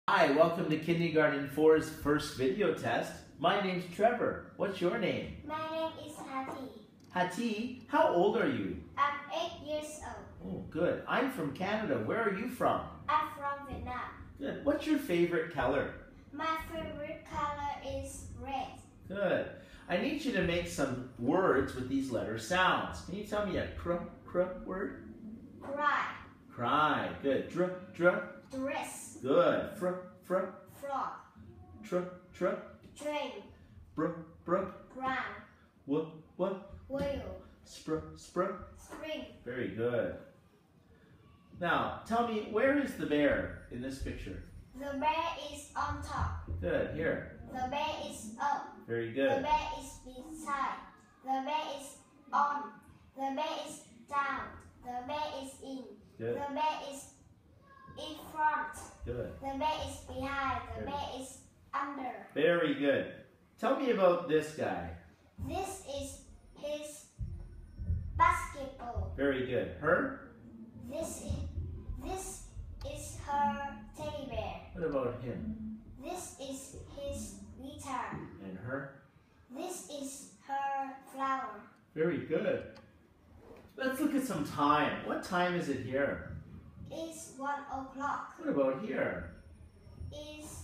Hi, welcome to Kindergarten 4's first video test. My name's Trevor. What's your name? My name is Hati. Hati, how old are you? I'm 8 years old. Oh, good. I'm from Canada. Where are you from? I'm from Vietnam. Good. What's your favorite color? My favorite color is red. Good. I need you to make some words with these letter sounds. Can you tell me a cr word? Cry. Cry. Good. Dr. Dress. Good. Fr. Frog. Tr. Train. Br. Brown. Wh. Wheel. Spr. Spring. Very good. Now, tell me, where is the bear in this picture? The bear is on top. Good. Here. The bear is up. Very The good. bear is beside. The bear is on. The bear is down. The bear is in. Good. The bear is in front. Good. The bear is behind. The Good. bear is under. Very good. Tell me about this guy. This is his basketball. Very good. Her? This is her teddy bear. What about him? This is his guitar. And her? This is her flower. Very good. Let's look at some time. What time is it here? It's 1 o'clock. What about here? It's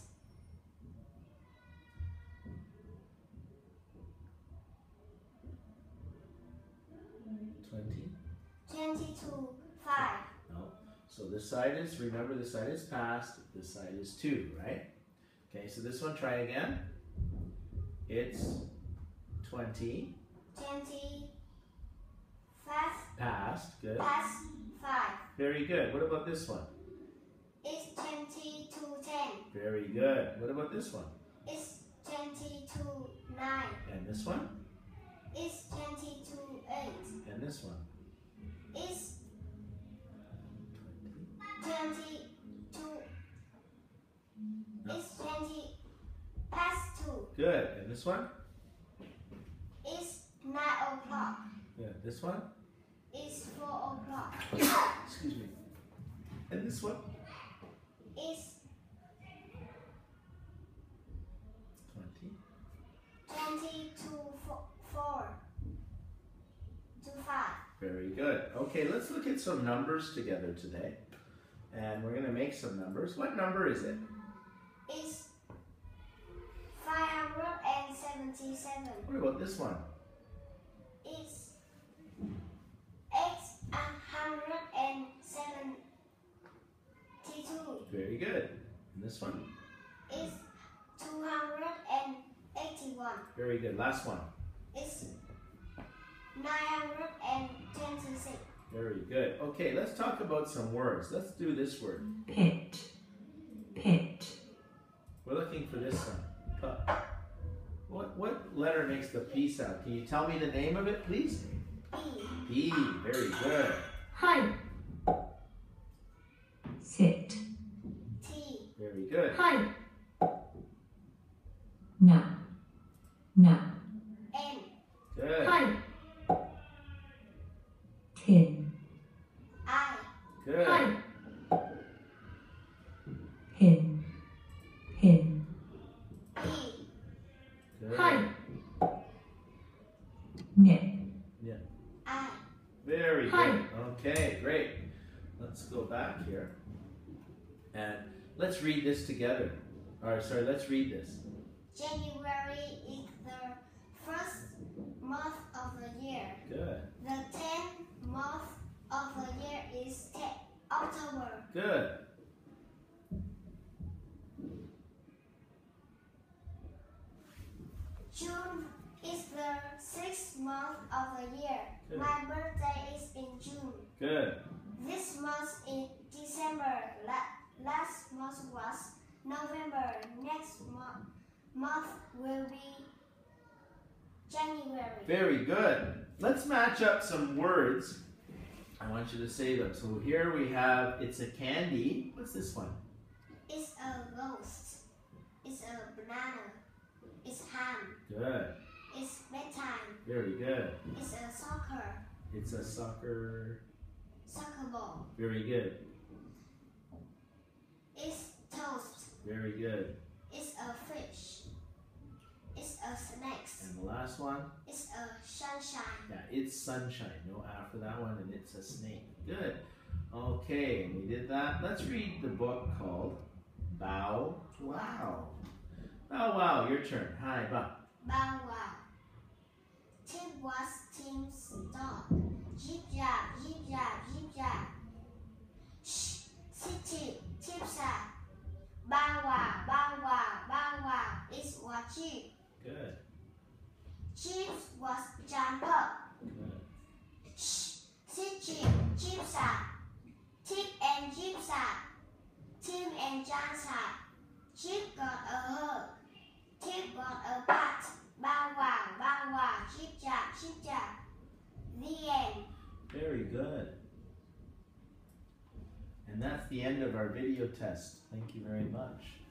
20 to 5. No. So this side is, remember this side is past, this side is 2, right? Okay, so this one, try again. It's 20 past, good. past 5. Very good. What about this one? It's 20 to 10. Very good. What about this one? It's 20 to 9. And this one? It's 20 to 8. And this one? It's 20 to. No. It's 20 past 2. Good. And this one? It's 9 o'clock. Good. This one? It's 4 o'clock. Excuse me. And this one? It's 20. 20 to 4 to 5. Very good. Okay, let's look at some numbers together today. And we're going to make some numbers. What number is it? It's 577. What about this one? It's 872. Very good. And this one? It's 281. Very good. Last one? It's 926. Very good. Okay, let's talk about some words. Let's do this word. Pit, pit, We're looking for this one. What letter makes the P sound? Can you tell me the name of it, please? B. P. Very good. hi, sit, T. Very good. hi, na, na, N. Good. hi, tin, I. Good. hi, pin, pin, P. Good. hi, nip, Yeah. I. Very Hi. good. Okay, great. Let's go back here. And let's read this together. Sorry, let's read this. January is the first month of the year. Good. The 10th month of the year is October. Good. June is the 6th month of the year. Good. My birthday is in June. Good. This month is December. Last month was November. Next month will be January. Very good. Let's match up some words. I want you to say them. So here we have, it's a candy. What's this one? It's a ghost. It's a banana. It's ham. Good. It's bedtime. Very good. It's a soccer. It's a soccer. Soccer ball. Very good. It's toast. Very good. It's a fish. It's a snake. And the last one? It's a sunshine. Yeah, it's sunshine. No after that one, and it's a snake. Good. Okay, we did that. Let's read the book called Bow Wow. Bow Wow, your turn. Hi, Bow. Bow wow. Tim was Tim's dog. Zip zap, zip zap, zip zap. Shh, sit tip, tip zap. Bow wow, bow wow, bow wow. It's what Chip. Good. Chip was jumper. Good. Shh, sit chip, chip zap. Tip and Chip zap. Tim and John zap. Chip got a hug. Tip got a pat. Bow wow, bow wow, chip chap, chip chap. The end. Very good. And that's the end of our video test. Thank you very much.